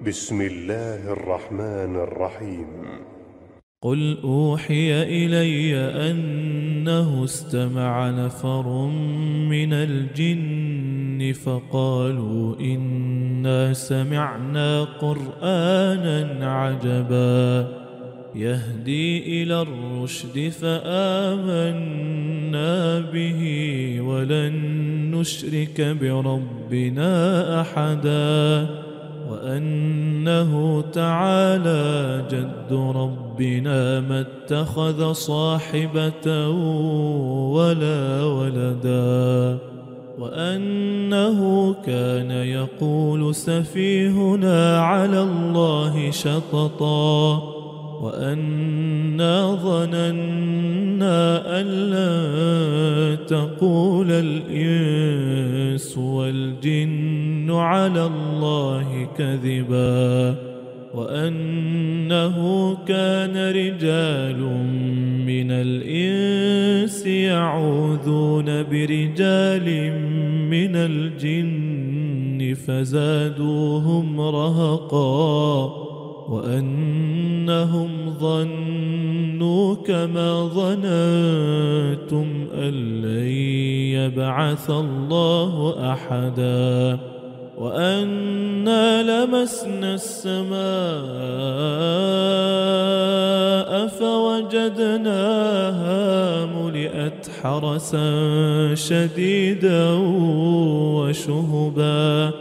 بسم الله الرحمن الرحيم. قل أوحي إلي أنه استمع نفر من الجن فقالوا إنا سمعنا قرآنا عجبا يهدي إلى الرشد فآمنا به ولن نشرك بربنا أحدا وأنه تعالى جد ربنا ما اتخذ صاحبة ولا ولدا وأنه كان يقول سفيهنا على الله شططا وأنا ظننا أن لن تقول الإنس والجن على الله كذبا وأنه كان رجال من الإنس يعوذون برجال من الجن فزادوهم رهقا وأنهم ظنوا كما ظننتم أن لن يبعث الله أحدا وأنا لمسنا السماء فوجدناها ملئت حرسا شديدا وشهبا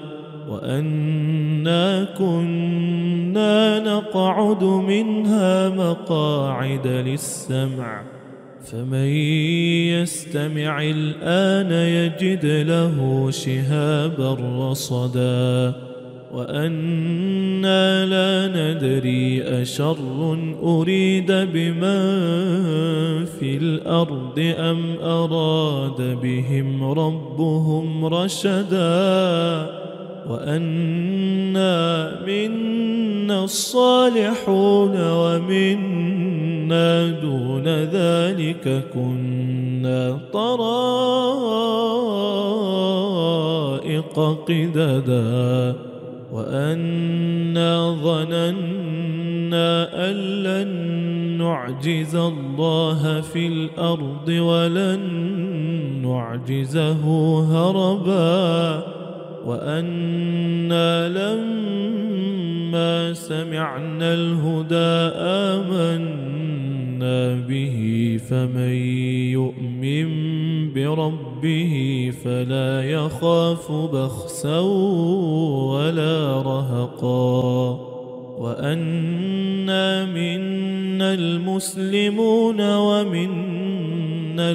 وأنا كنا نقعد منها مقاعد للسمع فمن يستمع الآن يجد له شهابا رصدا وأنا لا ندري أشر أريد بمن في الأرض أم أراد بهم ربهم رشدا وأنا منا الصالحون ومنا دون ذلك كنا طرائق قددا وأنا ظننا أن لن نعجز الله في الأرض ولن نعجزه هربا وأنا لما سمعنا الهدى آمنا به فمن يؤمن بربه فلا يخاف بخسا ولا رهقا وأنا منا المسلمون ومنا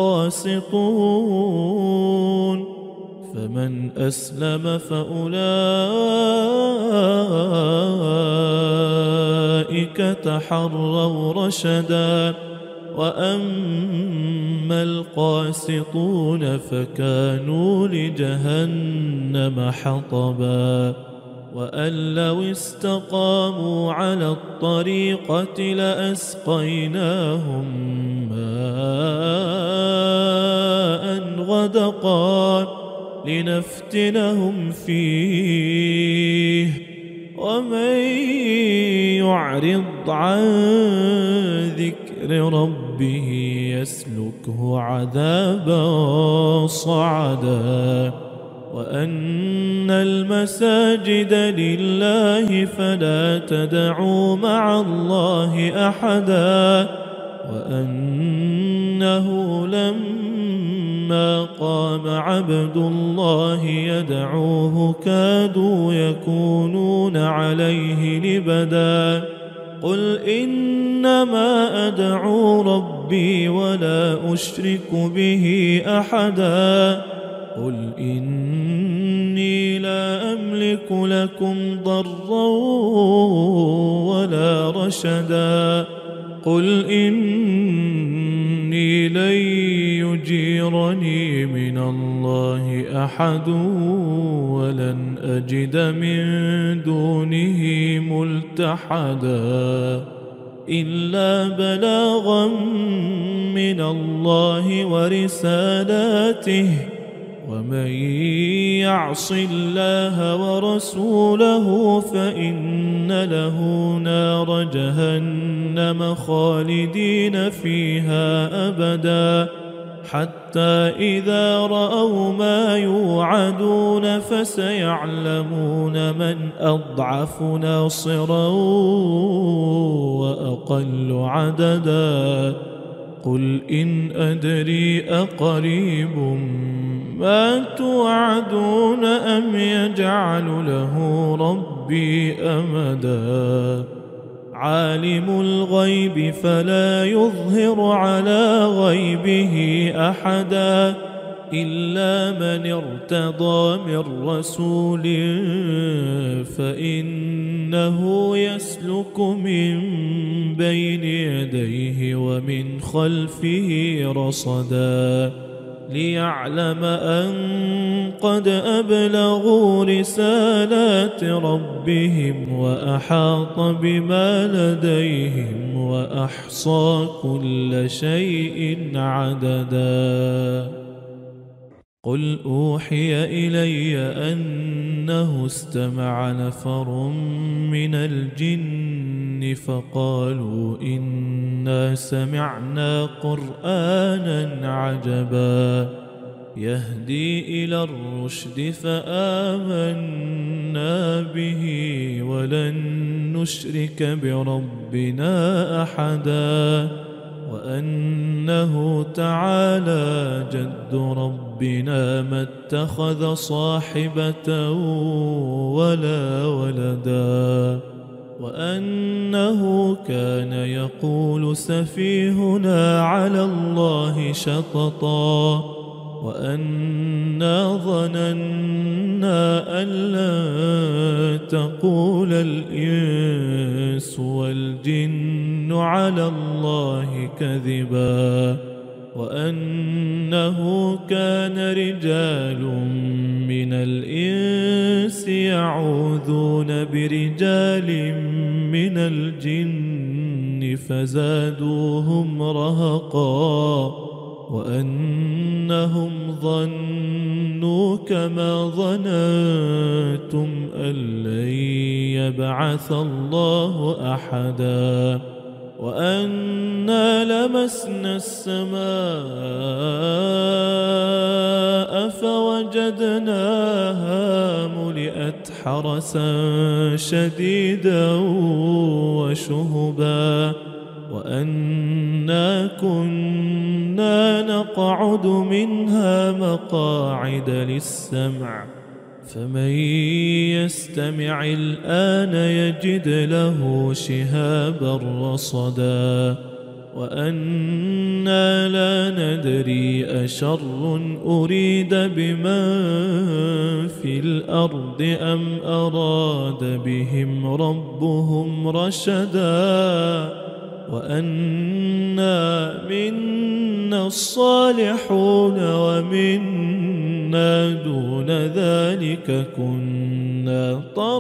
القاسطون فمن أسلم فأولئك تحروا رشدا وأما القاسطون فكانوا لجهنم حطبا وأن لو استقاموا على الطريقة لأسقيناهم ماء غدقا لنفتنهم فيه ومن يعرض عن ذكر ربه يسلكه عذابا صعدا وأن المساجد لله فلا تدعوا مع الله أحدا وأنه لما قام عبد الله يدعوه كادوا يكونون عليه لبدا قل إنما أدعو ربي ولا أشرك به أحدا قل إني لا أملك لكم ضرا ولا رشدا قل إني لن يجيرني من الله أحد ولن أجد من دونه ملتحدا إلا بلاغا من الله ورسالاته ومن يعص الله ورسوله فإن له نار جهنم خالدين فيها أبدا حتى إذا رأوا ما يوعدون فسيعلمون من أضعف ناصرا وأقل عددا قل إن أدري أقريب ما توعدون أم يجعل له ربي أمدا عالم الغيب فلا يظهر على غيبه أحدا إلا من ارتضى من رسول فإنه يسلك من بين يديه ومن خلفه رصدا ليعلم أن قد أبلغوا رسالات ربهم وأحاط بما لديهم وأحصى كل شيء عددا قل أوحي إلي أنه استمع نفر من الجن فقالوا إنا سمعنا قرآنا عجبا يهدي إلى الرشد فآمنا به ولن نشرك بربنا أحدا وأنه تعالى جد ربنا ما اتخذ صاحبة ولا ولدا وأنه كان يقول سفيهنا على الله شططا وأنا ظننا أن لن تقول الإنس والجن على الله كذبا وأنه كان رجال من الإنس يعوذون برجال من الجن فزادوهم رهقا وأنهم ظنوا كما ظننتم أن لن يبعث الله أحدا وأنا لمسنا السماء فوجدناها ملئت حرسا شديدا وشهبا وأنا كنا نقعد منها مقاعد للسمع فمن يستمع الآن يجد له شهابا رصدا وأنا لا ندري أشر أريد بمن في الأرض أم أراد بهم ربهم رشدا وأنا منا الصالحون ومنا دون ذلك كنا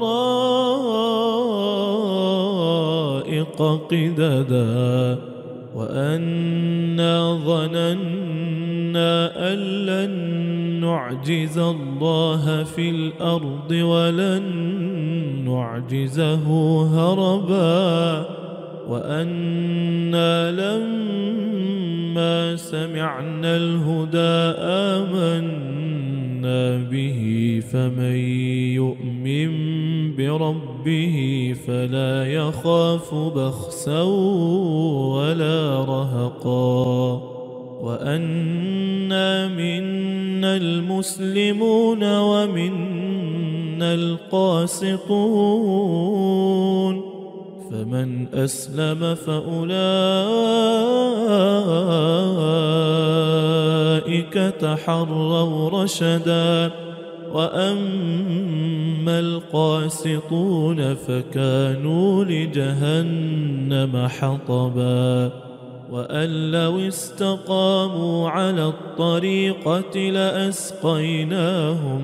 طرائق قددا وأنا ظننا أن لن نعجز الله في الأرض ولن نعجزه هربا وأنا لما سمعنا الهدى آمنا به فمن يؤمن بربه فلا يخاف بخسا ولا رهقا وأنا منا المسلمون ومنا القاسطون فمن أسلم فأولئك تحروا رشدا وأما القاسطون فكانوا لجهنم حطبا وأن لو استقاموا على الطريقة لأسقيناهم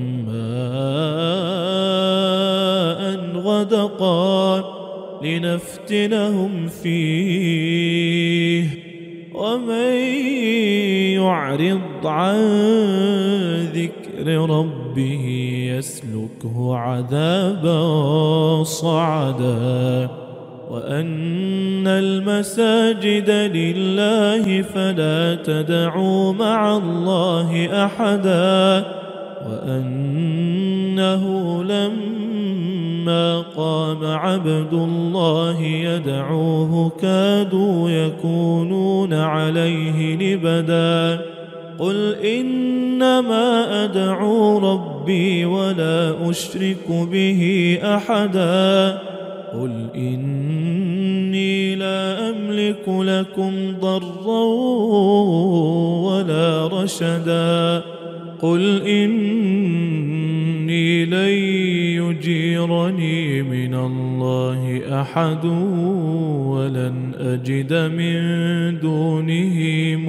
ماء غدقا لنفتنهم فيه ومن يعرض عن ذكر ربه يسلكه عذابا صعدا وأن المساجد لله فلا تدعوا مع الله أحدا وأنه لما قام عبد الله يدعوه كادوا يكونون عليه لبدا قل إنما أدعو ربي ولا أشرك به أحدا قل إني لا أملك لكم ضرا ولا رشدا قل إني لن يجيرني من الله أحد ولن أجد من دونه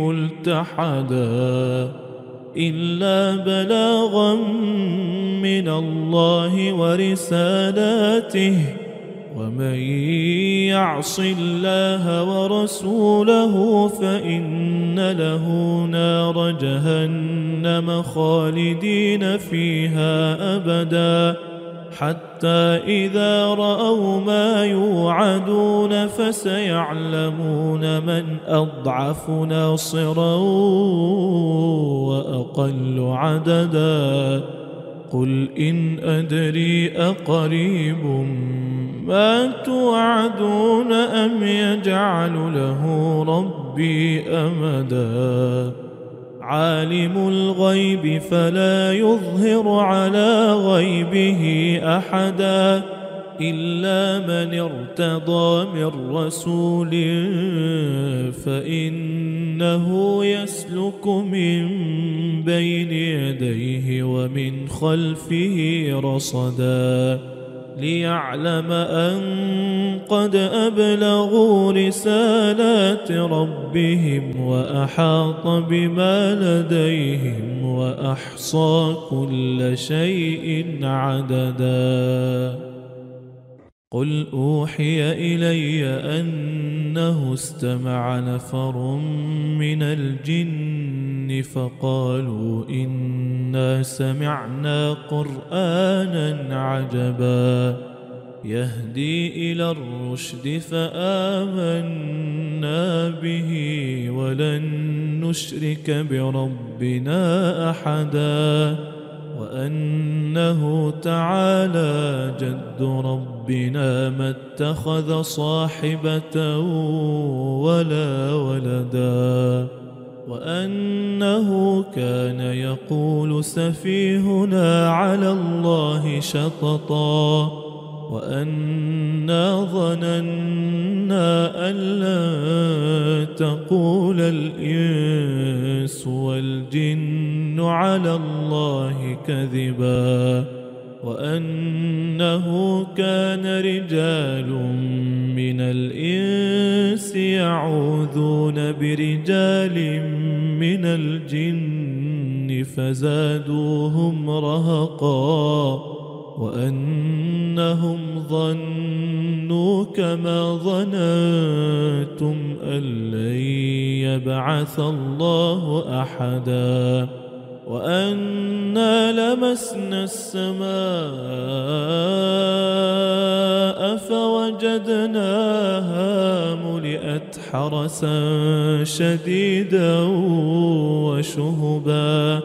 ملتحدا إلا بلاغا من الله ورسالاته ومن يعص الله ورسوله فإن له نار جهنم خالدين فيها أبدا حتى إذا رأوا ما يوعدون فسيعلمون من أضعف ناصرا وأقل عددا قل إن أدري أقريب ما توعدون أم يجعل له ربي أمدا عالم الغيب فلا يظهر على غيبه أحدا إلا من ارتضى من رسول فإنه يسلك من بين يديه ومن خلفه رصدا ليعلم أن قد أبلغوا رسالات ربهم وأحاط بما لديهم وأحصى كل شيء عددا قل أوحي إلي أنه استمع نفر من الجن فقالوا إنا سمعنا قرآنا عجبا يهدي إلى الرشد فآمنا به ولن نشرك بربنا أحدا وأنه تعالى جد ربنا ما اتخذ صاحبة ولا ولدا وأنه كان يقول سفيهنا على الله شططا وأنا ظننا أن لا تقول الإنس والجن على الله كذبا وأنه كان رجال من الإنس يعوذون برجال من الجن فزادوهم رهقا وأنهم ظنوا كما ظننتم أن لن يبعث الله أحدا وأنا لمسنا السماء فوجدناها ملئت حرسا شديدا وشهبا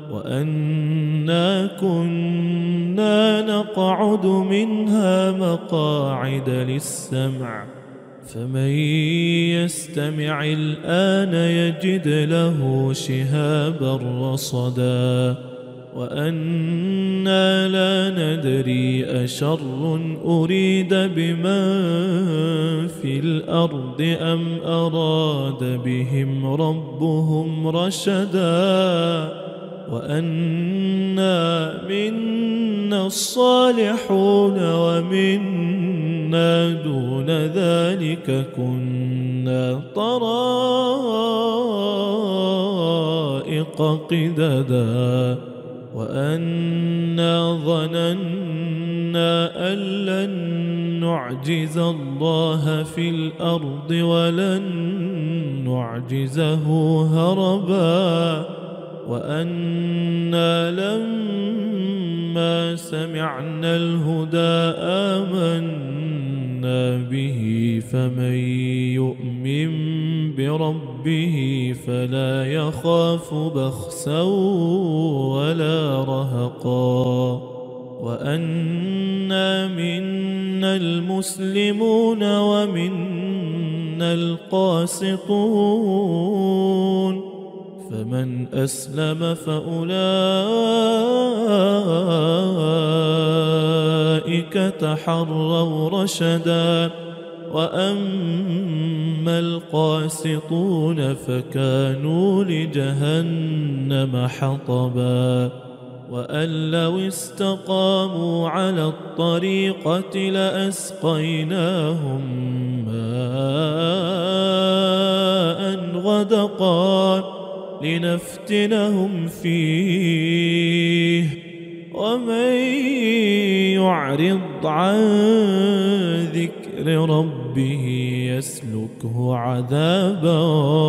وأنا كنا نقعد منها مقاعد للسمع فمن يستمع الآن يجد له شهابا رصدا وأنا لا ندري أشر أريد بمن في الأرض أم أراد بهم ربهم رشدا وأنا منا الصالحون ومنا دون ذلك كنا طرائق قددا وأنا ظننا أن لن نعجز الله في الأرض ولن نعجزه هربا وأنا لما سمعنا الهدى آمنا به فمن يؤمن بربه فلا يخاف بخسا ولا رهقا وأنا منا المسلمون ومنا القاسطون فمن أسلم فأولئك تحروا رشدا وأما القاسطون فكانوا لجهنم حطبا وأن لو استقاموا على الطريقة لأسقيناهم ماء غدقا لنفتنهم فيه ومن يعرض عن ذكر ربه يسلكه عذابا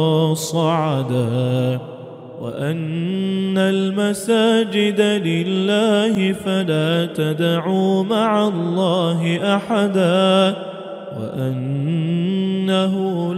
صعدا وأن المساجد لله فلا تدعوا مع الله أحدا وأنه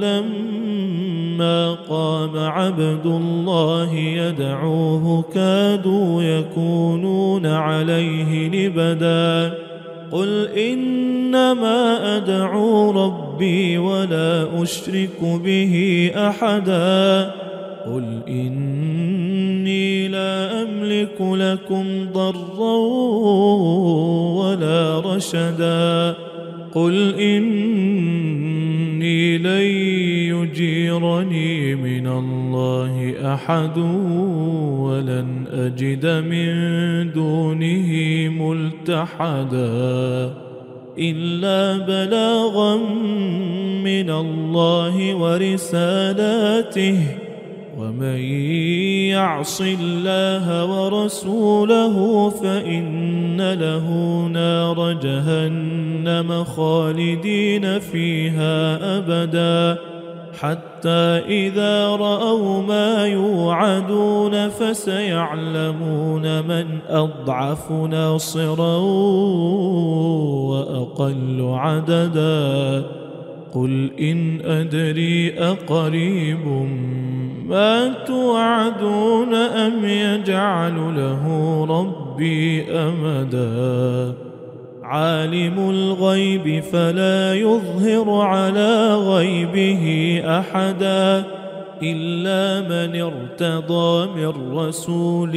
لما قام عبد الله يدعوه كادوا يكونون عليه لبدا قل إنما أدعو ربي ولا أشرك به أحدا قل إني لا أملك لكم ضرا ولا رشدا قل إني لن يجيرني من الله أحد ولن أجد من دونه ملتحدا إلا بلاغا من الله ورسالاته ومن يعص الله ورسوله فإن له نار جهنم خالدين فيها أبدا حتى إذا رأوا ما يوعدون فسيعلمون من أضعف ناصرا وأقل عددا قل إن أدري أقريب ما توعدون أم يجعل له ربي أمدا عالم الغيب فلا يظهر على غيبه أحدا إلا من ارتضى من رسول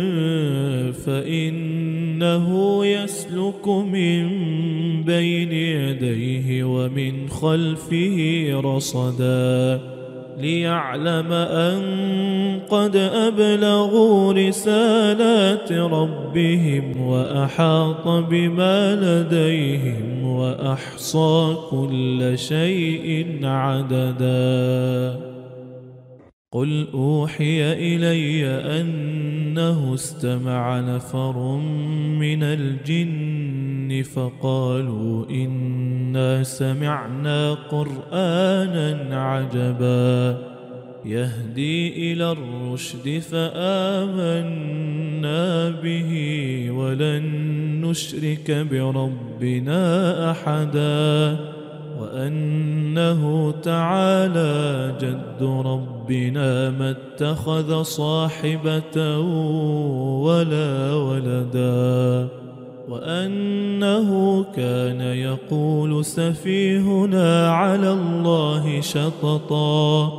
فإنه يسلك من بين يديه ومن خلفه رصدا ليعلم أن قد أبلغوا رسالات ربهم وأحاط بما لديهم وأحصى كل شيء عددا قل أوحي إلي أنه استمع نفر من الجن فقالوا إنا سمعنا قرآنا عجبا يهدي إلى الرشد فآمنا به ولن نشرك بربنا أحدا وأنه تعالى جد ربنا ما اتخذ صاحبة ولا ولدا وأنه كان يقول سفيهنا على الله شططا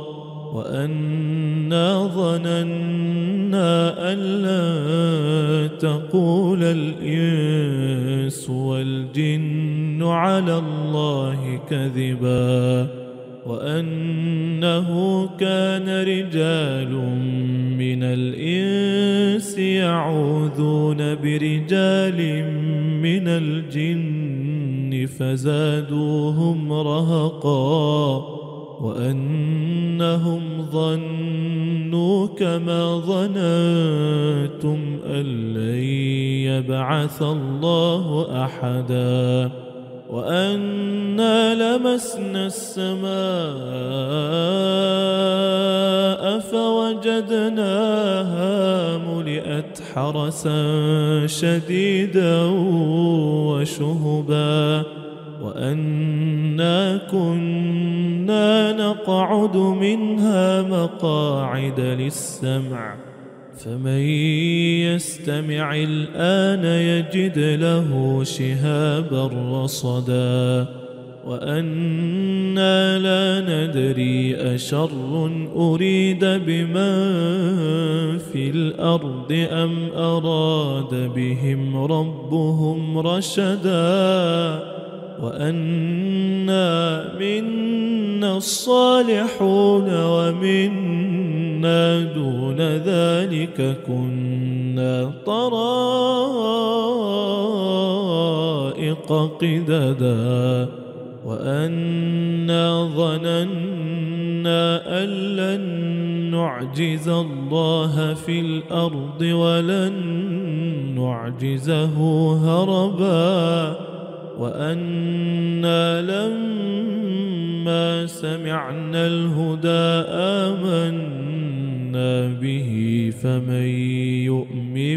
وأنا ظننا أن لا تقول الإنس والجن على الله كذبا وأنه كان رجال من الإنس يعوذون برجال من الجن فزادوهم رهقا وأنهم ظنوا كما ظننتم أن لن يبعث الله أحدا وأنا لمسنا السماء فوجدناها ملئت حرسا شديدا وشهبا وأنا كنا نقعد منها مقاعد للسمع فمن يستمع الآن يجد له شهابا رصدا وأنا لا ندري أشر أريد بمن في الأرض أم أراد بهم ربهم رشدا وأنا منا الصالحون ومنا دون ذلك كنا طرائق قددا وأنا ظننا أن لن نعجز الله في الأرض ولن نعجزه هربا وأنا لما سمعنا الهدى آمنا به فمن يؤمن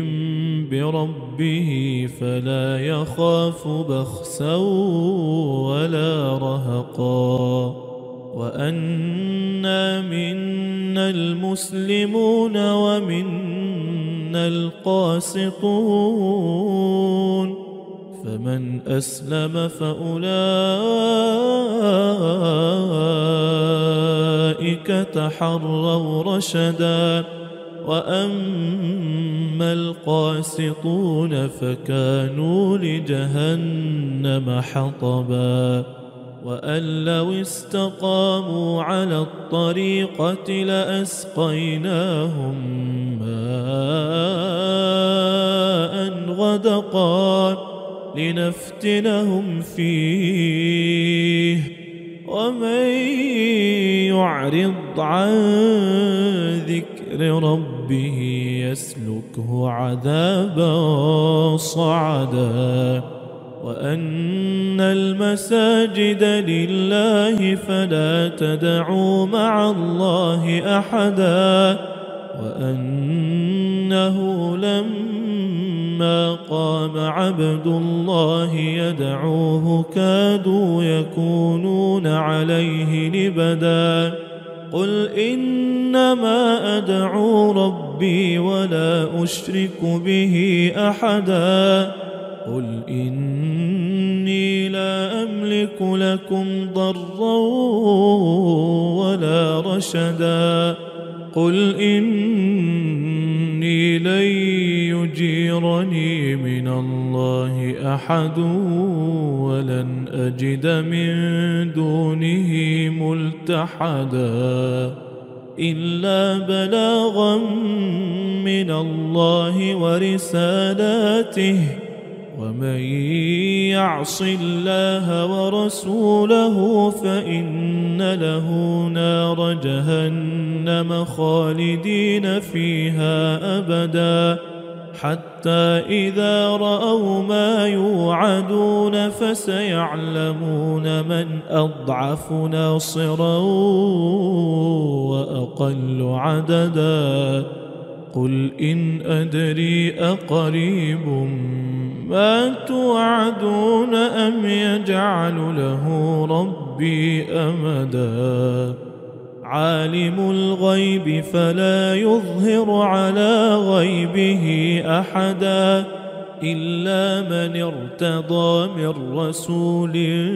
بربه فلا يخاف بخسا ولا رهقا وأنا منا المسلمون ومنا القاسطون فمن أسلم فأولئك تحروا رشدا وأما القاسطون فكانوا لجهنم حطبا وأن لو استقاموا على الطريقة لأسقيناهم ماء غدقا لنفتنهم فيه ومن يعرض عن ذكر ربه يسلكه عذابا صعدا وأن المساجد لله فلا تدعوا مع الله أحدا وأنه لما قام عبد الله يدعوه كادوا يكونون عليه لبدا قل إنما أدعو ربي ولا أشرك به أحدا قل إني لا أملك لكم ضرا ولا رشدا قل إني لن يجيرني من الله أحد ولن أجد من دونه ملتحدا إلا بلاغا من الله ورسالاته ومن يعص الله ورسوله فإن له نار جهنم خالدين فيها أبدا حتى إذا رأوا ما يوعدون فسيعلمون من أضعف ناصرا وأقل عددا قل إن أدري أقريب ما توعدون أم يجعل له ربي أمدا عالم الغيب فلا يظهر على غيبه أحدا إلا من ارتضى من رسول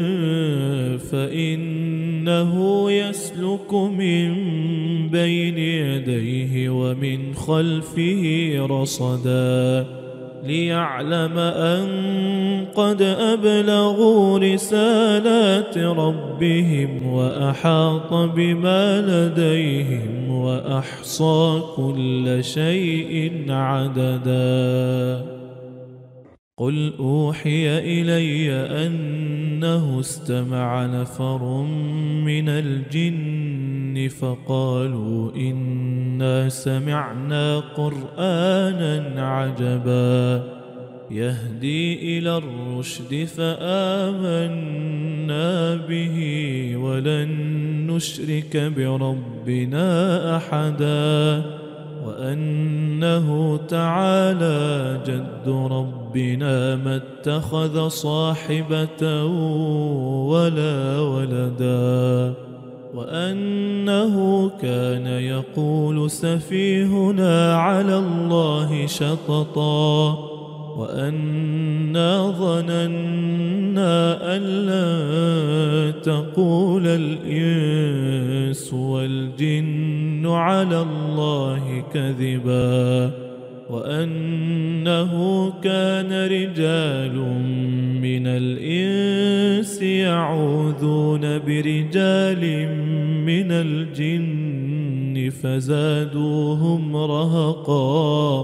فإنه يسلك من بين يديه ومن خلفه رصدا ليعلم أن قد أبلغوا رسالات ربهم وأحاط بما لديهم وأحصى كل شيء عددا قل أوحي إلي أنه استمع نفر من الجن فقالوا إنا سمعنا قرآنا عجبا يهدي إلى الرشد فآمنا به ولن نشرك بربنا أحدا وأنه تعالى جد ربنا ما اتخذ صاحبة ولا ولدا وأنه كان يقول سفيهنا على الله شططا وأنا ظننا أن لن تقول الإنس والجن على الله كذبا وأنه كان رجال من الإنس يعوذون برجال من الجن فزادوهم رهقا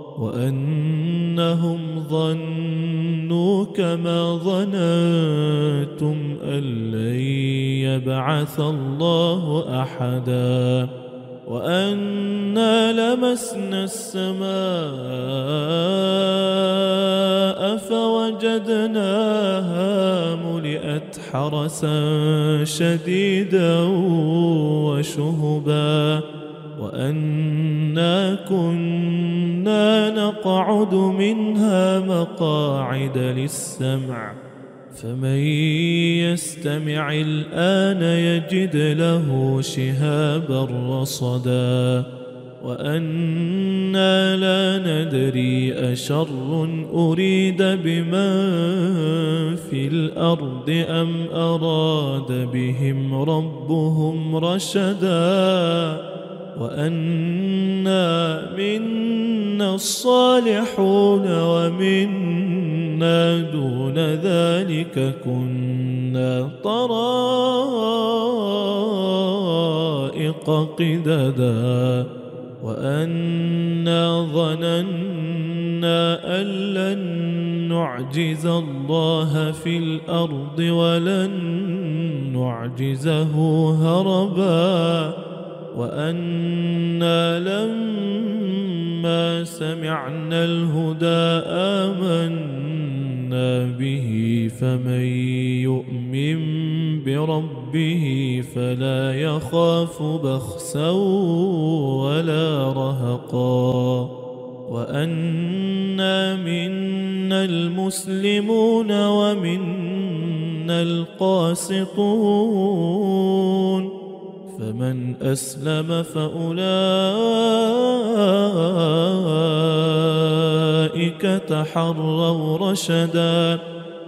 وأنهم ظنوا كما ظننتم أن لن يبعث الله أحدا وأنا لمسنا السماء فوجدناها ملئت حرسا شديدا وشهبا وأنا كنا نقعد منها مقاعد للسمع فمن يستمع الآن يجد له شهابا رصدا وأنا لا ندري أشر أريد بمن في الأرض أم أراد بهم ربهم رشدا وأنا منا الصالحون ومنا دون ذلك كنا طرائق قددا وأنا ظننا أن لن نعجز الله في الأرض ولن نعجزه هربا وأنا لما سمعنا الهدى آمنا به فمن يؤمن بربه فلا يخاف بخسا ولا رهقا وأنا منا المسلمون ومنا القاسطون فمن أسلم فأولئك تحروا رشدا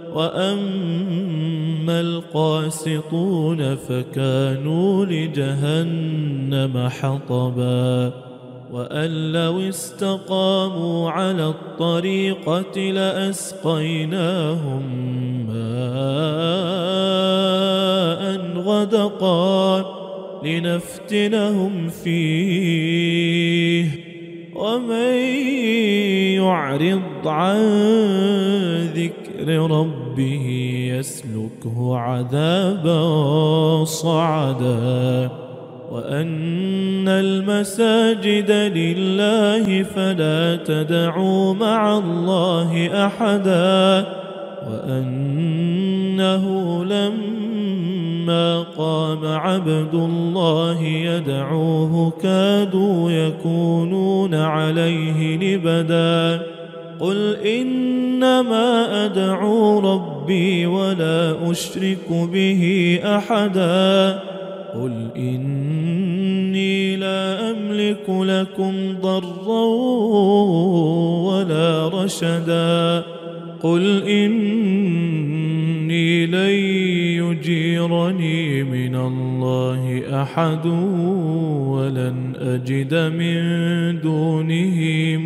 وأما القاسطون فكانوا لجهنم حطبا وأن لو استقاموا على الطريقة لأسقيناهم ماء غدقا لنفتنهم فيه ومن يعرض عن ذكر ربه يسلكه عذابا صعدا وأن المساجد لله فلا تدعوا مع الله أحدا وأنه لما قام عبد الله يدعوه كادوا يكونون عليه لبدا قل إنما أدعو ربي ولا أشرك به أحدا قل إني لا أملك لكم ضرا ولا رشدا قل إني لن يجيرني من الله أحد ولن أجد من دونه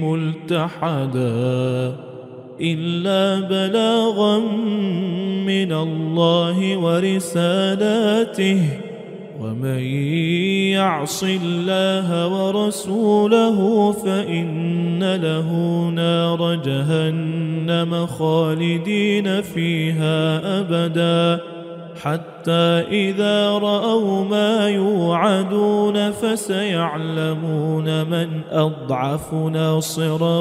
ملتحدا إلا بلاغا من الله ورسالاته ومن يعص الله ورسوله فإن له نار جهنم خالدين فيها أبدا حتى إذا رأوا ما يوعدون فسيعلمون من أضعف ناصرا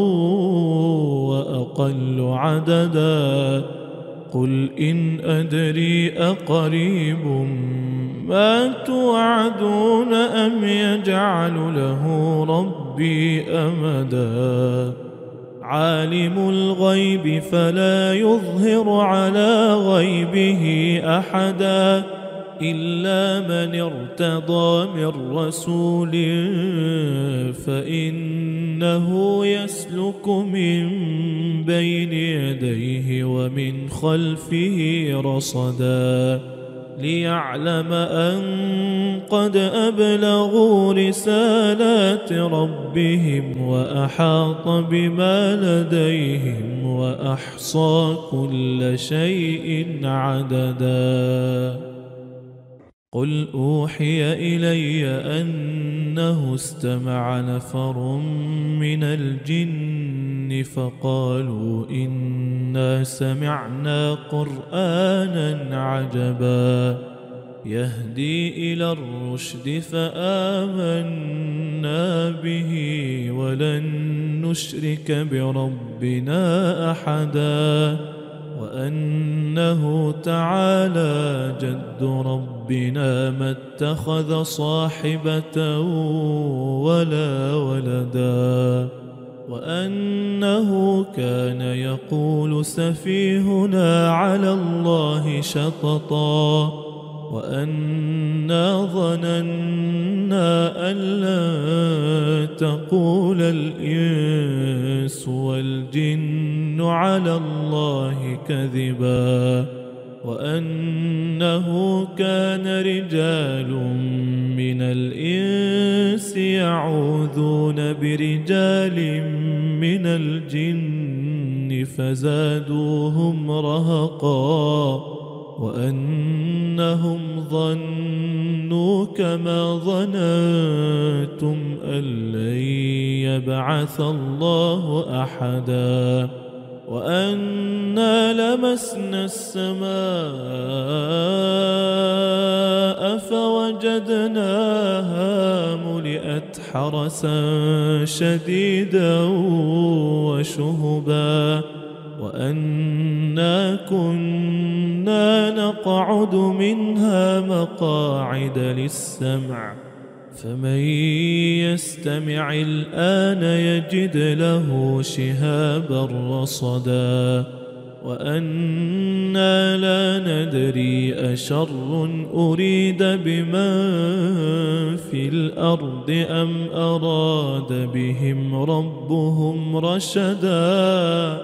وأقل عددا. قل إن أدري أقريب ما توعدون أم يجعل له ربي أمدا. عالم الغيب فلا يظهر على غيبه أحدا إلا من ارتضى من رسول فإنه يسلك من بين يديه ومن خلفه رصدا ليعلم أن قد أبلغوا رسالات ربهم وأحاط بما لديهم وأحصى كل شيء عددا. قل أوحي إلي أنه استمع نفر من الجن فقالوا إنا سمعنا قرآنا عجبا يهدي إلى الرشد فآمنا به ولن نشرك بربنا أحدا وأنه تعالى جد ربنا ما اتخذ صاحبة ولا ولدا وأنه كان يقول سفيهنا على الله شططا وأنا ظننا أن لا تقول الإنس والجن على الله كذبا وأنه كان رجال من الإنس يعوذون برجال من الجن فزادوهم رهقا وأنهم ظنوا كما ظننتم أن لن يبعث الله أحدا وأنا لمسنا السماء فوجدناها ملئت حرسا شديدا وشهبا وأنا كنا نقعد منها مقاعد للسمع فمن يستمع الآن يجد له شهابا رصدا وأنا لا ندري أشر أريد بمن في الأرض أم أراد بهم ربهم رشدا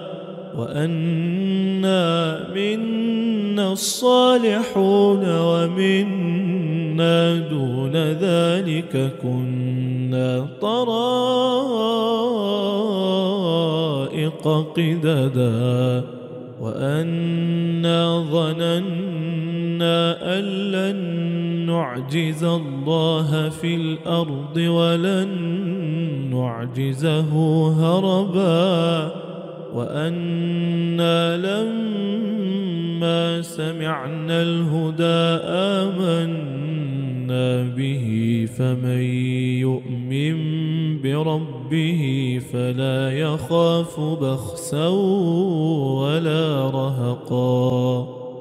وأنا منا الصالحون ومنا دون ذلك كنا طرائق قددا وأنا ظننا أن لن نعجز الله في الأرض ولن نعجزه هربا وأنا لما سمعنا الهدى آمنا به فمن يؤمن بربه فلا يخاف بخسا ولا رهقا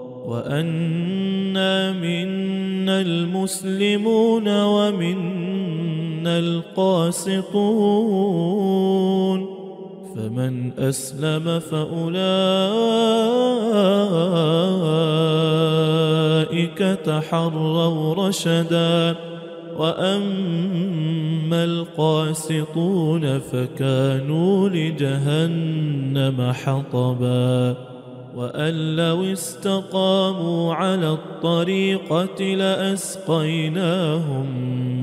وأنا منا المسلمون ومنا القاسطون فمن أسلم فأولئك تحروا رشدا وأما القاسطون فكانوا لجهنم حطبا وأن لو استقاموا على الطريقة لأسقيناهم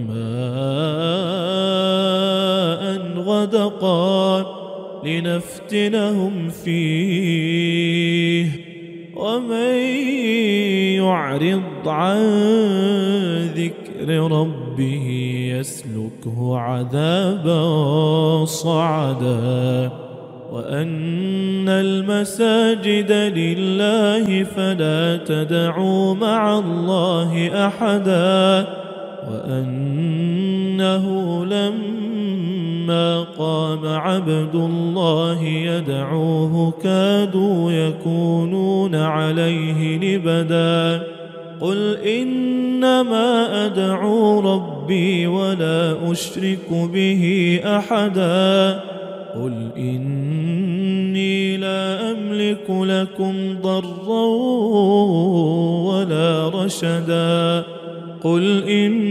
ماء غدقا لنفتنهم فيه ومن يعرض عن ذكر ربه يسلكه عذابا صعدا وأن المساجد لله فلا تدعوا مع الله أحدا وأنه لما قام عبد الله يدعوه كادوا يكونون عليه لبدا قل إنما أدعو ربي ولا أشرك به أحدا قل إني لا أملك لكم ضرا ولا رشدا قل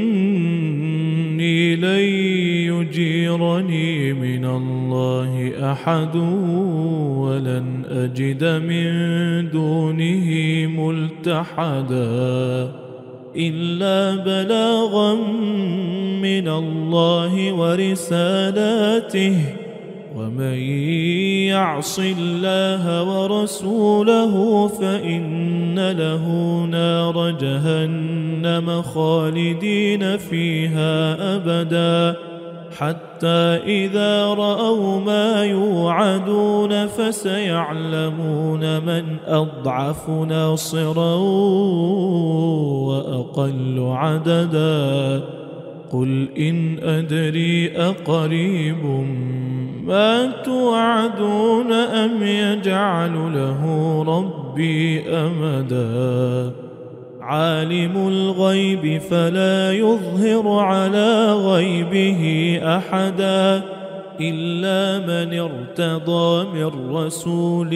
إني لن يجيرني من الله أحد ولن أجد من دونه ملتحدا إلا بلاغا من الله ورسالاته ومن يعص الله ورسوله فإن له نار جهنم خالدين فيها أبدا حتى إذا رأوا ما يوعدون فسيعلمون من أضعف ناصرا وأقل عددا قل إن أدري أقريب ما توعدون أم يجعل له ربي أمدا عالم الغيب فلا يظهر على غيبه أحدا إلا من ارتضى من رسول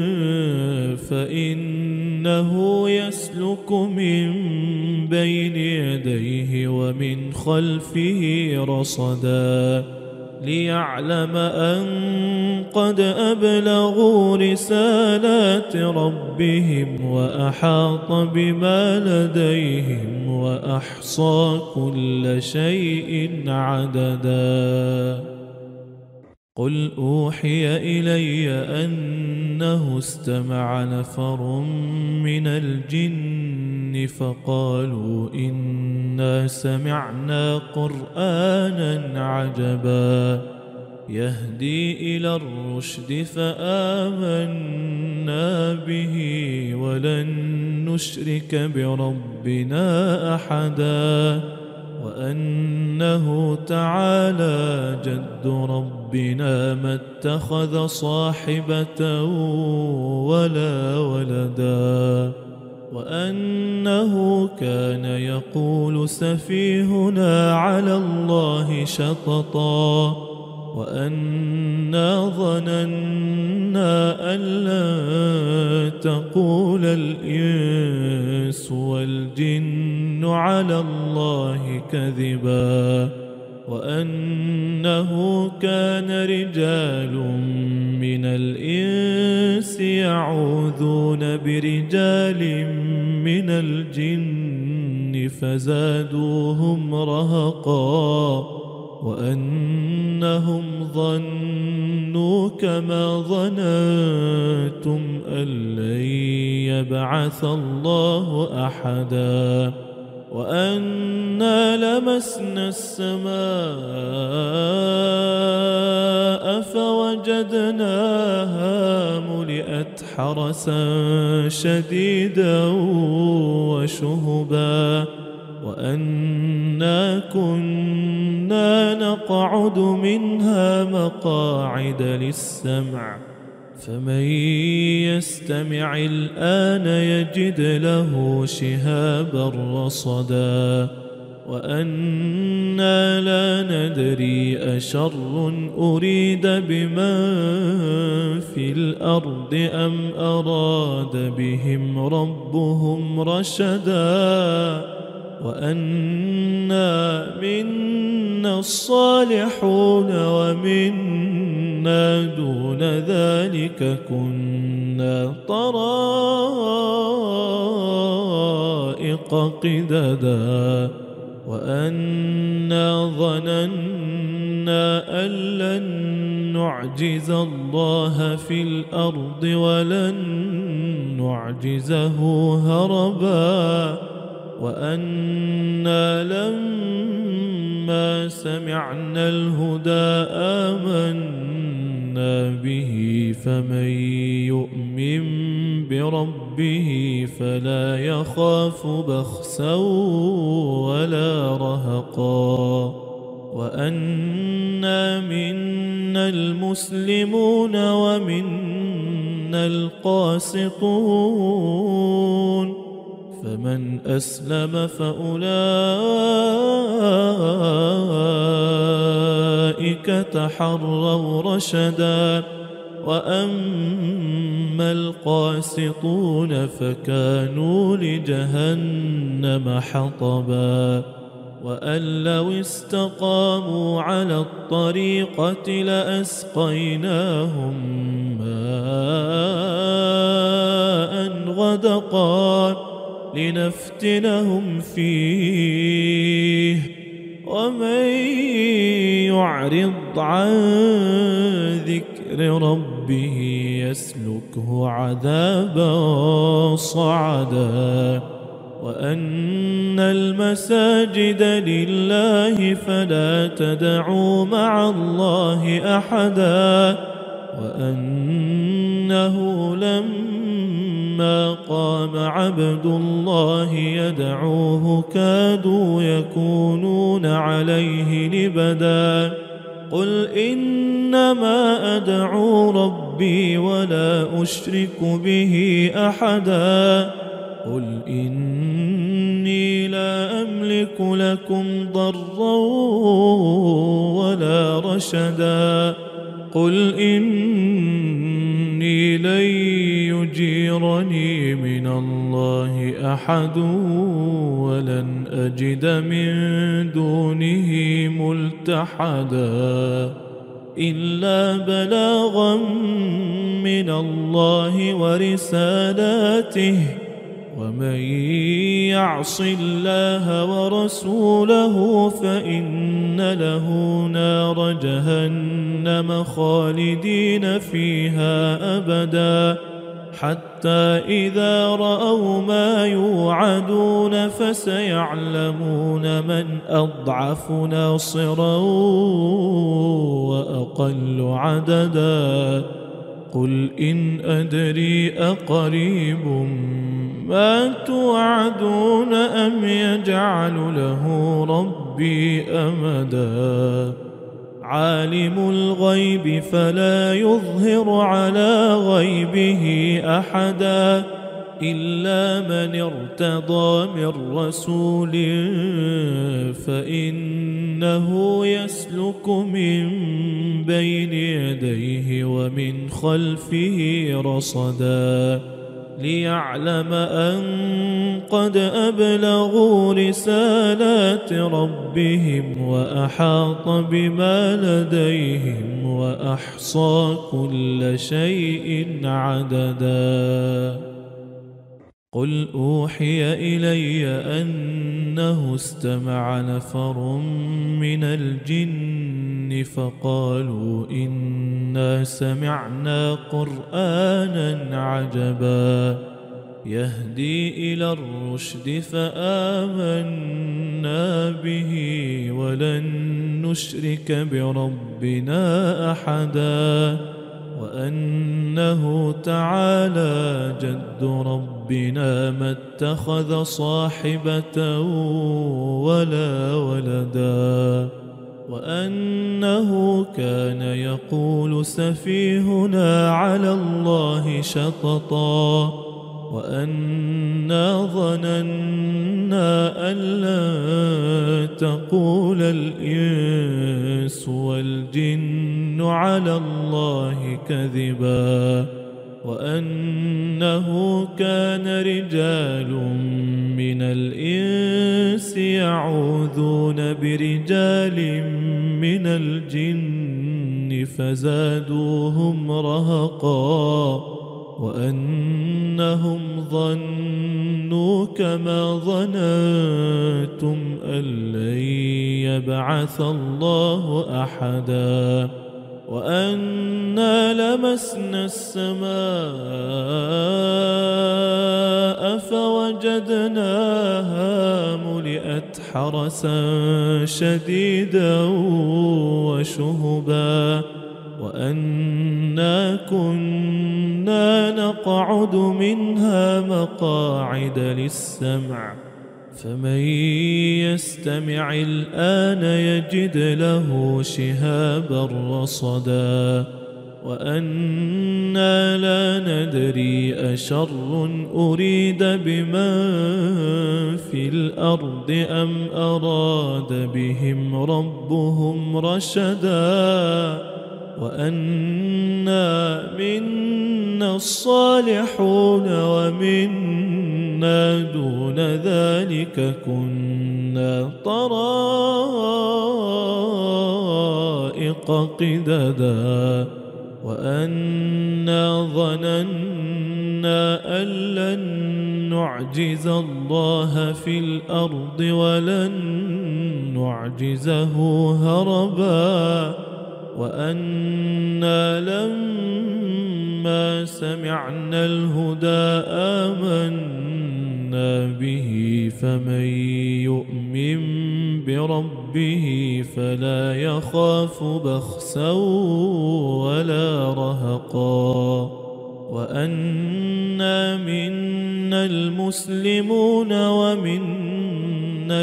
فإنه يسلك من بين يديه ومن خلفه رصدا ليعلم أن قد أبلغوا رسالات ربهم وأحاط بما لديهم وأحصى كل شيء عددا قل أوحي إلي أنه استمع نفر من الجن فقالوا إنا سمعنا قرآنا عجبا يهدي إلى الرشد فآمنا به ولن نشرك بربنا أحدا وأنه تعالى جد ربنا ما اتخذ صاحبة ولا ولدا وأنه كان يقول سفيهنا على الله شططا وأنا ظننا أن لا تقول الإنس والجن على الله كذبا وأنه كان رجال من الإنس يعوذون برجال من الجن فزادوهم رهقا وأنهم ظنوا كما ظننتم أن لن يبعث الله أحدا وأنا لمسنا السماء فوجدناها ملئت حرسا شديدا وشهبا وأنا كنا نقعد منها مقاعد للسمع فمن يستمع الآن يجد له شهابا رصدا وأنا لا ندري أشر أريد بمن في الأرض أم أراد بهم ربهم رشدا وأنا منا الصالحون ومنا دون ذلك كنا طرائق قددا وأنا ظننا أن لن نعجز الله في الأرض ولن نعجزه هربا وأنا لما سمعنا الهدى به فمن يؤمن بربه فلا يخاف بخسا ولا رهقا وأنا منا المسلمون ومنا القاسطون فمن أسلم فأولئك تحروا رشدا وأما القاسطون فكانوا لجهنم حطبا وأن لو استقاموا على الطريقة لأسقيناهم ماء غدقا لنفتنهم فيه ومن يعرض عن ذكر ربه يسلكه عذابا صعدا وأن المساجد لله فلا تدعوا مع الله أحدا وأنه لما قام عبد الله يدعوه كادوا يكونون عليه لبدا قل إنما أدعو ربي ولا أشرك به أحدا قل إني لا أملك لكم ضرا ولا رشدا قل إني لن يجيرني من الله أحد ولن أجد من دونه ملتحدا إلا بلاغا من الله ورسالاته ومن يعص الله ورسوله فإن له نار جهنم خالدين فيها أبدا حتى إذا رأوا ما يوعدون فسيعلمون من أضعف ناصرا وأقل عددا قل إن أدري أقريب ما توعدون أم يجعل له ربي أمدا عالم الغيب فلا يظهر على غيبه أحدا إلا من ارتضى من رسول فإنه يسلك من بين يديه ومن خلفه رصدا ليعلم أن قد أبلغوا رسالات ربهم وأحاط بما لديهم وأحصى كل شيء عددا قل أوحي إلي أنه استمع نفر من الجن فقالوا إنا سمعنا قرآنا عجبا يهدي إلى الرشد فآمنا به ولن نشرك بربنا أحدا وأنه تعالى جد ربنا ما اتخذ صاحبة ولا ولدا وأنه كان يقول سفيهنا على الله شططا وأنا ظننا أن لن تقول الإنس والجن على الله كذبا وأنه كان رجال من الإنس يعوذون برجال من الجن فزادوهم رهقا وأنهم ظنوا كما ظننتم أن لن يبعث الله أحدا وأنا لمسنا السماء فوجدناها ملئت حرسا شديدا وشهبا وأنا كنا نقعد منها مقاعد للسمع فمن يستمع الآن يجد له شهابا رصدا وأنا لا ندري أشر أريد بمن في الأرض أم أراد بهم ربهم رشدا وأنا منا الصالحون ومنا دون ذلك كنا طرائق قددا وأنا ظننا أن لن نعجز الله في الأرض ولن نعجزه هربا وأنا لما سمعنا الهدى آمنا به فمن يؤمن بربه فلا يخاف بخسا ولا رهقا وأنا منا المسلمون ومنا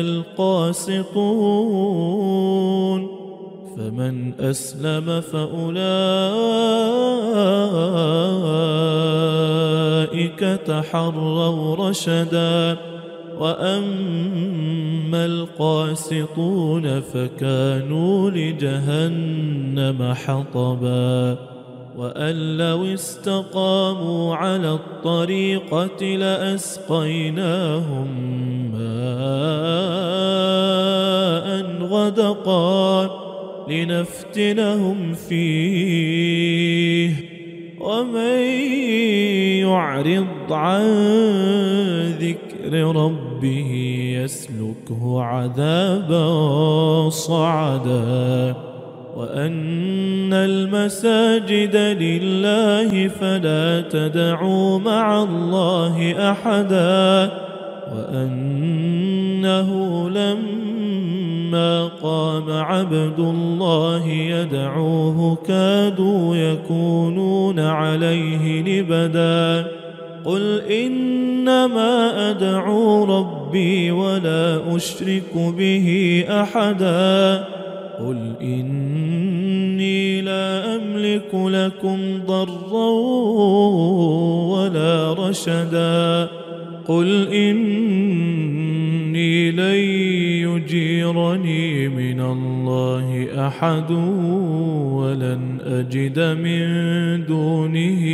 القاسطون فمن أسلم فأولئك تحروا رشدا وأما القاسطون فكانوا لجهنم حطبا وأن لو استقاموا على الطريقة لأسقيناهم ماء غدقا لنفتنهم فيه ومن يعرض عن ذكر ربه يسلكه عذابا صعدا وأن المساجد لله فلا تدعوا مع الله أحدا وأنه لما قام عبد الله يدعوه كادوا يكونون عليه لبدا قل إنما أدعو ربي ولا أشرك به أحدا قل إني لا أملك لكم ضرا ولا رشدا قل إني لن يجيرني من الله أحد ولن أجد من دونه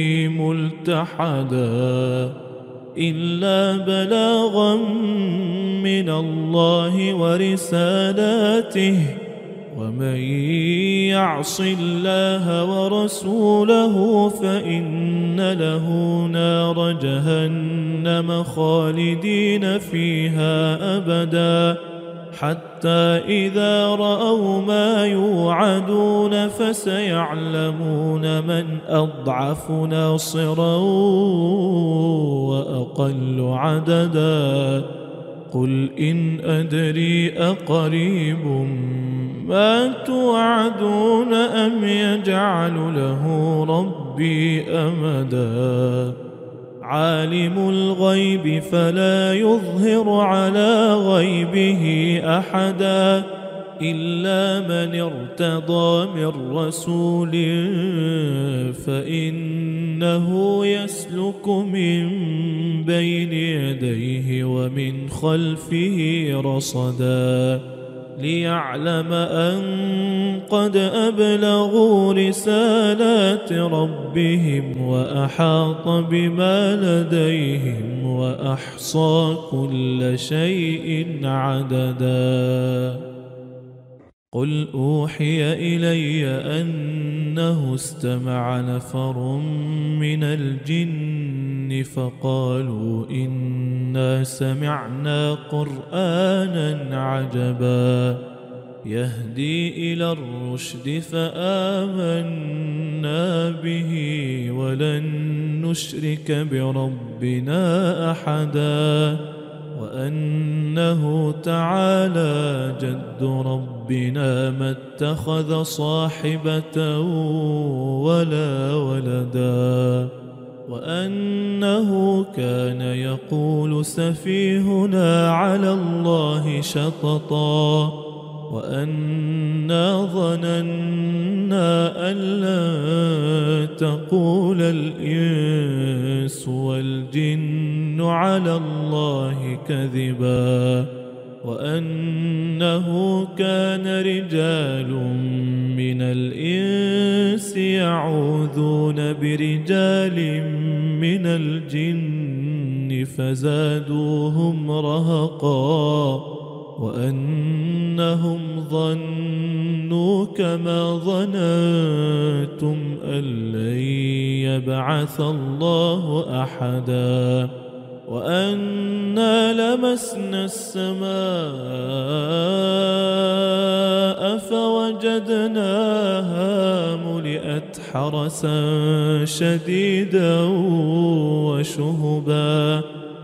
ملتحدا إلا بلاغا من الله ورسالاته ومن يعص الله ورسوله فإن له نار جهنم خالدين فيها أبدا حتى إذا رأوا ما يوعدون فسيعلمون من أضعف ناصرا وأقل عددا قل إن أدري أقريب ما توعدون أم يجعل له ربي أمدا عالم الغيب فلا يظهر على غيبه أحدا إلا من ارتضى من رسول فإنه يسلك من بين يديه ومن خلفه رصدا ليعلم أن قد أبلغوا رسالات ربهم وأحاط بما لديهم وأحصى كل شيء عددا قل أوحي إلي أنه استمع نفر من الجن فقالوا إنا سمعنا قرآنا عجبا يهدي إلى الرشد فآمنا به ولن نشرك بربنا أحدا وأنه تعالى جد ربنا ما اتخذ صاحبة ولا ولدا، وأنه كان يقول سفيهنا على الله شططا، وأنا ظننا أن لن تقول الإنس والجن على الله كذبا، وأنه كان رجال من الإنس يعوذون برجال من الجن فزادوهم رهقا، وأنهم ظنوا كما ظننتم أن لن يبعث الله أحدا، وأنا لمسنا السماء فوجدناها ملئت حرسا شديدا وشهبا،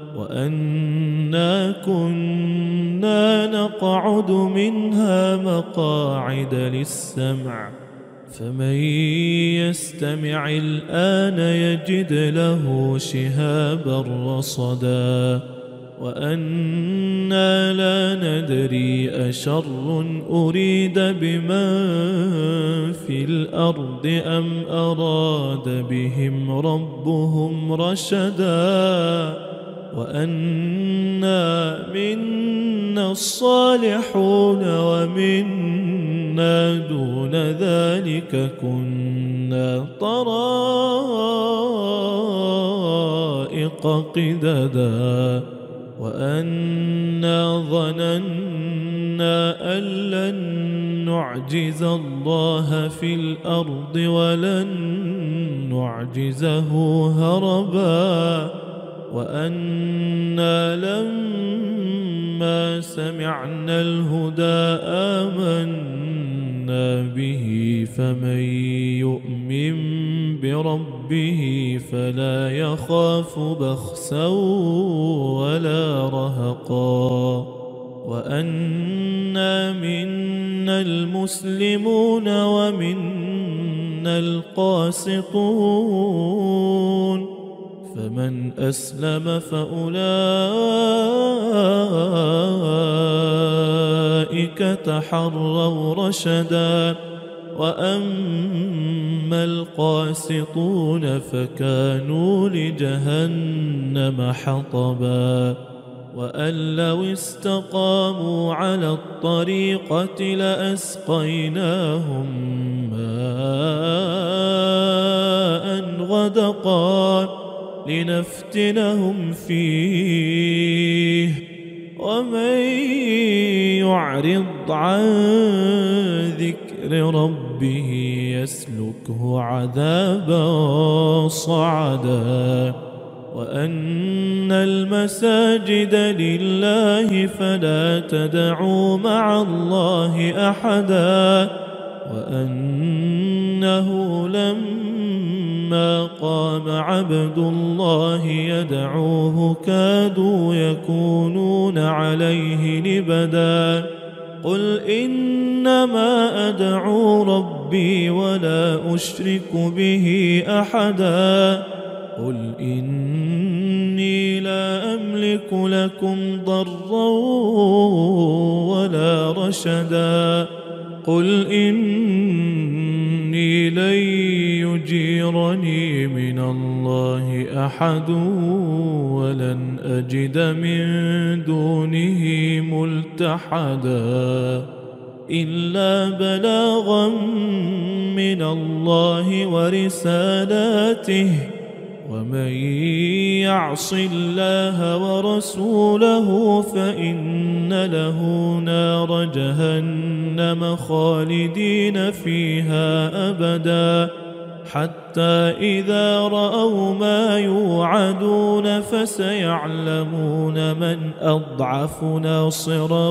وأنا كنا نقعد منها مقاعد للسمع، فمن يستمع الآن يجد له شهابا رصدا، وأنا لا ندري أشر أريد بمن في الأرض أم أراد بهم ربهم رشدا، وأنا منا الصالحون ومنا دون ذلك كنا طرائق قددا، وأنا ظننا أن لن نعجز الله في الأرض ولن نعجزه هربا، وأنا لما سمعنا الهدى آمنا به، فمن يؤمن بربه فلا يخاف بخسا ولا رهقا، وأنا منا المسلمون ومنا القاسطون، فمن أسلم فأولئك تحروا رشدا، وأما القاسطون فكانوا لجهنم حطبا، وأن لو استقاموا على الطريقة لأسقيناهم ماء غدقا لنفتنهم فيه، ومن يعرض عن ذكر ربه يسلكه عذابا صعدا، وأن المساجد لله فلا تدعوا مع الله أحدا، وأنه لما قام عبد الله يدعوه كادوا يكونون عليه لبدا، قل إنما أدعو ربي ولا أشرك به أحدا، قل إني لا أملك لكم ضرا ولا رشدا، قل إني لن يجيرني من الله أحد ولن أجد من دونه ملتحدا، إلا بلاغا من الله ورسالاته، ومن يعص الله ورسوله فإن له نار جهنم خالدين فيها أبدا، حتى إذا رأوا ما يوعدون فسيعلمون من أضعف ناصرا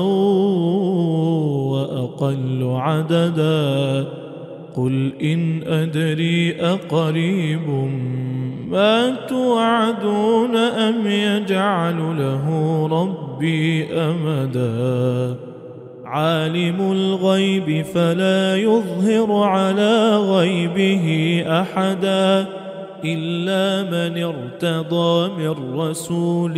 وأقل عددا، قل إن أدري أقريب ما توعدون أم يجعل له ربي أمدا عالم الغيب فلا يظهر على غيبه أحدا إلا من ارتضى من رسول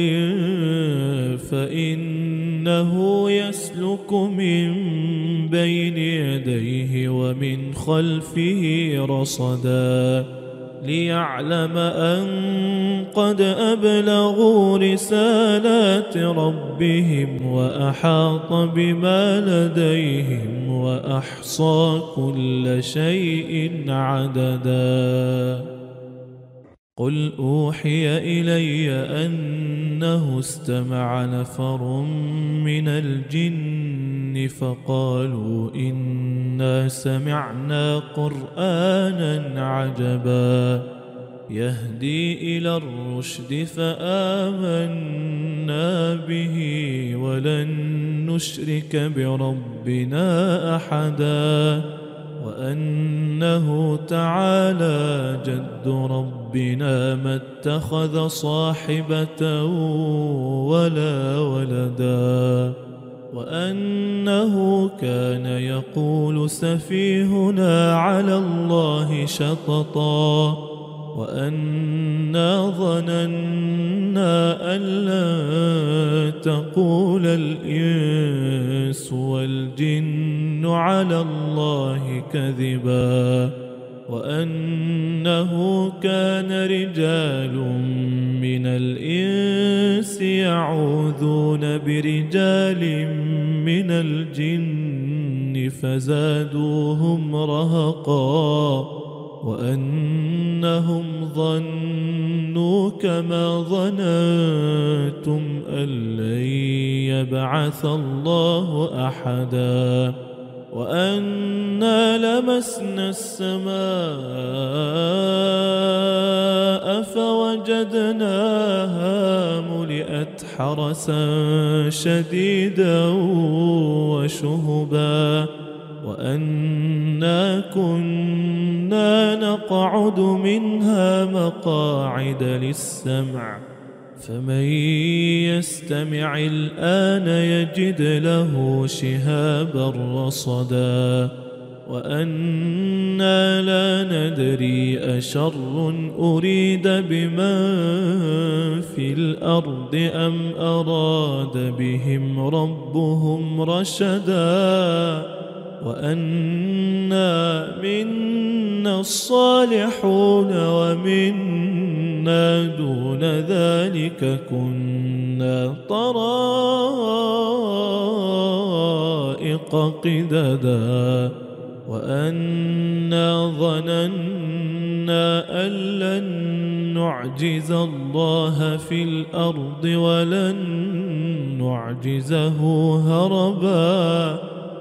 فإنه يسلك من بين يديه ومن خلفه رصدا ليعلم أن قد أبلغوا رسالات ربهم وأحاط بما لديهم وأحصى كل شيء عددا قل أوحي إلي أنه استمع نفر من الجن فقالوا إنا سمعنا قرآنا عجبا يهدي إلى الرشد فآمنا به ولن نشرك بربنا أحدا وأنه تعالى جد ربنا ما اتخذ صاحبة ولا ولدا وأنه كان يقول سفيهنا على الله شططا وأنا ظننا أن لن تقول الإنس والجن على الله كذبا وأنه كان رجال من الإنس يعوذون برجال من الجن فزادوهم رهقا وأنهم ظنوا كما ظننتم أن لن يبعث الله أحدا وأنا لمسنا السماء فوجدناها ملئت حرسا شديدا وشهبا وأنا كنا نقعد منها مقاعد للسمع فمن يستمع الآن يجد له شهابا رصدا وأنا لا ندري أشر أريد بمن في الأرض أم أراد بهم ربهم رشدا وأنا منا الصالحون ومنا دون ذلك كنا طرائق قددا وأنا ظننا أن لن نعجز الله في الأرض ولن نعجزه هربا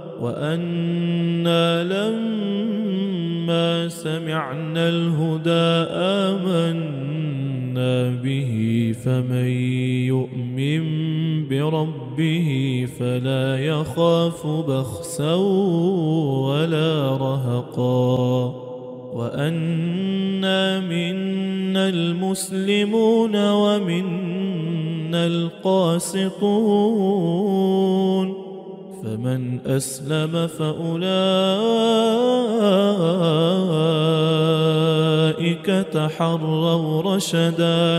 وأنا لما سمعنا الهدى آمنا به فمن يؤمن بربه فلا يخاف بخسا ولا رهقا وأنا منا المسلمون ومنا القاسطون فمن أسلم فأولئك تحروا رشدا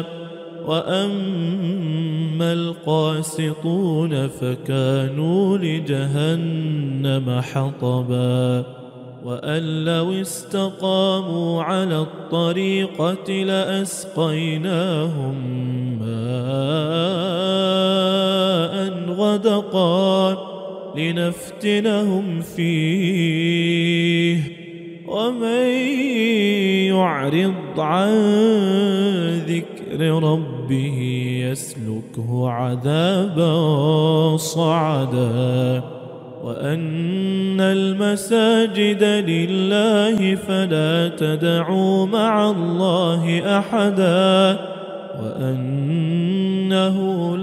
وأما القاسطون فكانوا لجهنم حطبا وأن لو استقاموا على الطريقة لأسقيناهم ماء غدقا لنفتنهم فيه ومن يعرض عن ذكر ربه يسلكه عذابا صعدا وأن المساجد لله فلا تدعوا مع الله أحدا وأنه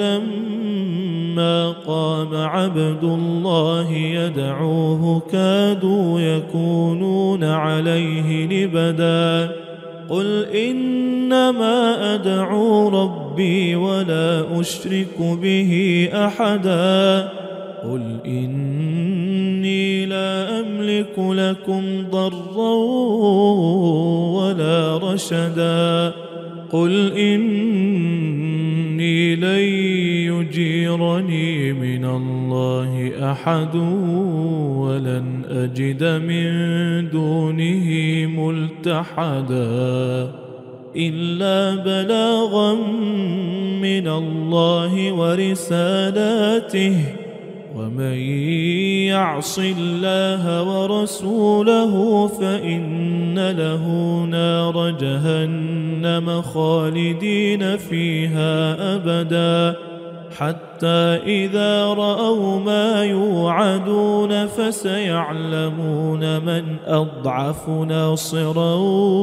لما قام عبد الله يدعوه كادوا يكونون عليه لبدا قل إنما أدعو ربي ولا أشرك به أحدا قل إني لا أملك لكم ضرا ولا رشدا قل إني لن يجيرني من الله أحد ولن أجد من دونه ملتحدا إلا بلاغا من الله ورسالاته ومن يعص الله ورسوله فإن له نار جهنم خالدين فيها أبدا حتى إذا رأوا ما يوعدون فسيعلمون من أضعف ناصرا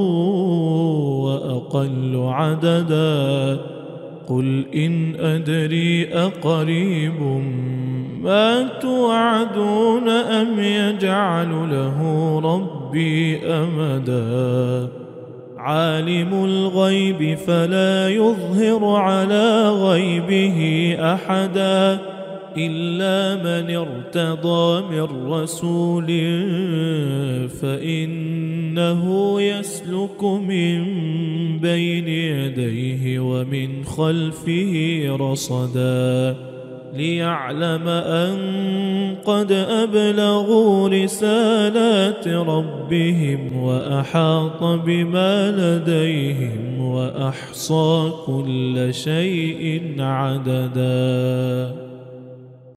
وأقل عددا قل إن أدري أقريب ما توعدون أم يجعل له ربي أمدا عالم الغيب فلا يظهر على غيبه أحدا إلا من ارتضى من رسول فإنه يسلك من بين يديه ومن خلفه رصدا ليعلم أن قد أبلغوا رسالات ربهم وأحاط بما لديهم وأحصى كل شيء عددا.